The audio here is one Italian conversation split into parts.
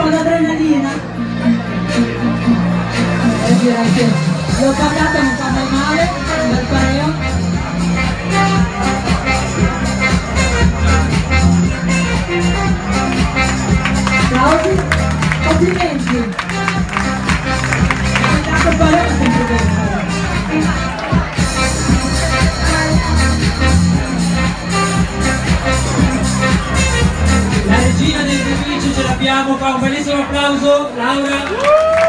po' d'adrenalina. Direi che l'ho pagata, non fa mai male, un bel pareo. Claudio, complimenti. Hai dato il pareo sempre bene. La regina del Felice ce l'abbiamo qua, un bellissimo applauso, Laura.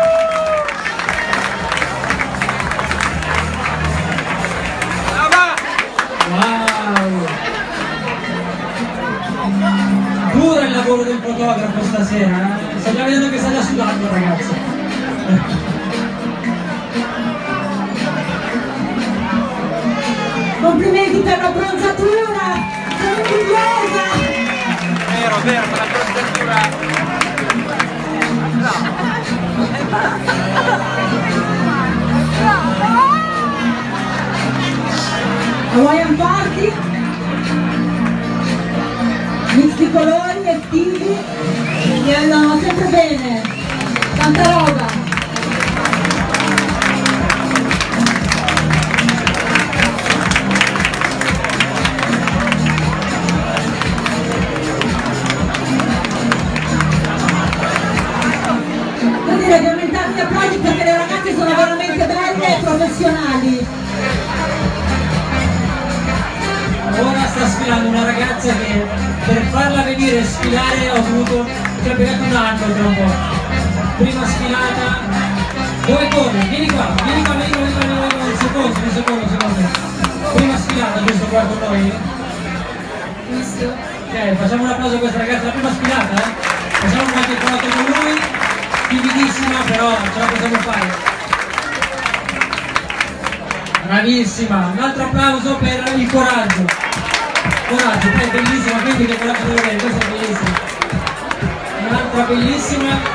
Wow! Duro il lavoro del fotografo stasera, eh? Sto già vedendo che sta già sudando, ragazzi. Complimenti per la bronzatura, sono orgogliosa! Vero, per la bronzatura! Hawaiian Party, mix di colori estivi, e andiamo sempre bene, tanta roba. Devo dire che aumentare gli applausi perché le ragazze sono veramente belle e professionali. Ora sta sfilando una ragazza che per farla venire a sfilare ho dovuto, ci ha piegato un anno tra un po'. Prima sfilata, dove corre? Vieni qua, un secondo. Prima sfilata, giusto qua con noi? Visto? Ok, facciamo un applauso a questa ragazza, la prima sfilata, eh? Facciamo qualche foto con lui, timidissima però ce la possiamo fare. Bravissima, un altro applauso per il coraggio. Coraggio, poi è bellissima, quindi che coraggio devo avere, questa è bellissima. Un'altra bellissima.